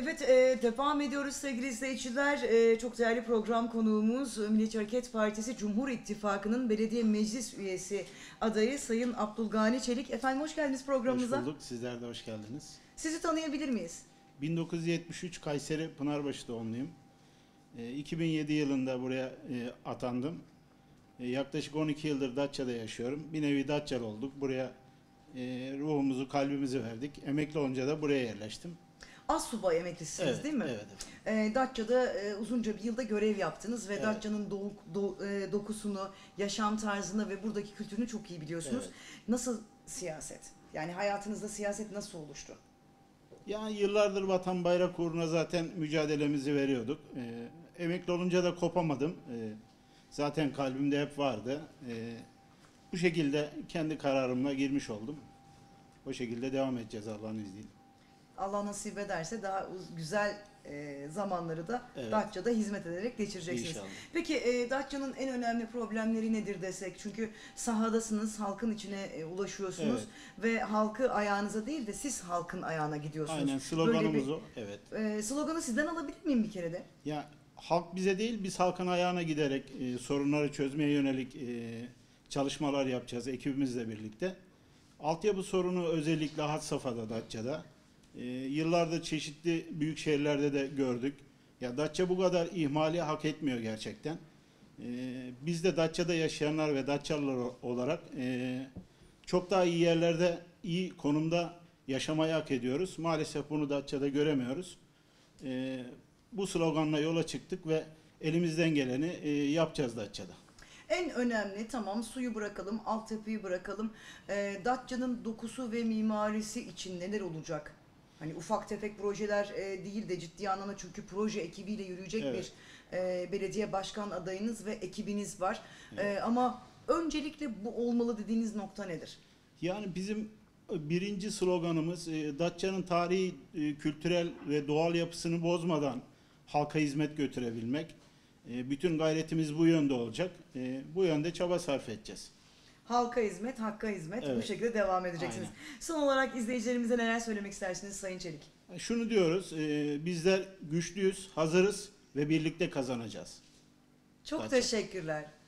Evet, devam ediyoruz sevgili izleyiciler. Çok değerli program konuğumuz Milliyetçi Hareket Partisi Cumhur İttifakı'nın belediye meclis üyesi adayı Sayın Abdülgani Çelik. Efendim hoş geldiniz Hoş programımıza. bulduk. Sizler de hoş geldiniz. Sizi tanıyabilir miyiz? 1973 Kayseri Pınarbaşı doğumluyum. 2007 yılında buraya atandım. Yaklaşık 12 yıldır Datça'da yaşıyorum. Bir nevi Datçalı olduk. Buraya ruhumuzu, kalbimizi verdik. Emekli olunca da buraya yerleştim. Assubay emeklisiniz Evet, değil mi? evet efendim. Datça'da uzunca bir yılda görev yaptınız ve Evet. Datça'nın dokusunu, yaşam tarzını ve buradaki kültürünü çok iyi biliyorsunuz. Evet. Nasıl siyaset? Yani hayatınızda siyaset nasıl oluştu? Yani yıllardır vatan bayrak uğruna zaten mücadelemizi veriyorduk. Emekli olunca da kopamadım. Zaten kalbimde hep vardı. Bu şekilde kendi kararımla girmiş oldum. O şekilde devam edeceğiz Allah'ın izniyle. Allah nasip ederse daha güzel zamanları da Evet. Datça'da hizmet ederek geçireceksiniz. İnşallah. Peki Datça'nın en önemli problemleri nedir desek? Çünkü sahadasınız, halkın içine ulaşıyorsunuz ve halkı ayağınıza değil de siz halkın ayağına gidiyorsunuz. Aynen sloganımız o. Evet. Sloganı sizden alabilir miyim bir kere de? Ya halk bize değil biz halkın ayağına giderek sorunları çözmeye yönelik çalışmalar yapacağız ekibimizle birlikte. Altyapı sorunu özellikle had safhada Datça'da. Yıllardır çeşitli büyük şehirlerde de gördük. Ya Datça bu kadar ihmali hak etmiyor gerçekten. Biz de Datça'da yaşayanlar ve Datçalılar olarak çok daha iyi yerlerde, iyi konumda yaşamayı hak ediyoruz. Maalesef bunu Datça'da göremiyoruz. Bu sloganla yola çıktık ve elimizden geleni yapacağız Datça'da. En önemli tamam suyu bırakalım, altyapıyı bırakalım. Datça'nın dokusu ve mimarisi için neler olacak? Hani ufak tefek projeler değil de ciddi anlamda çünkü proje ekibiyle yürüyecek Evet. bir belediye başkan adayınız ve ekibiniz var. Evet. Ama öncelikle bu olmalı dediğiniz nokta nedir? Yani bizim birinci sloganımız Datça'nın tarihi, kültürel ve doğal yapısını bozmadan halka hizmet götürebilmek. Bütün gayretimiz bu yönde olacak. Bu yönde çaba sarf edeceğiz. Halka hizmet, hakka hizmet bu Evet. şekilde devam edeceksiniz. Aynen. Son olarak izleyicilerimize neler söylemek istersiniz Sayın Çelik? Şunu diyoruz, bizler güçlüyüz, hazırız ve birlikte kazanacağız. Çok Datça. teşekkürler.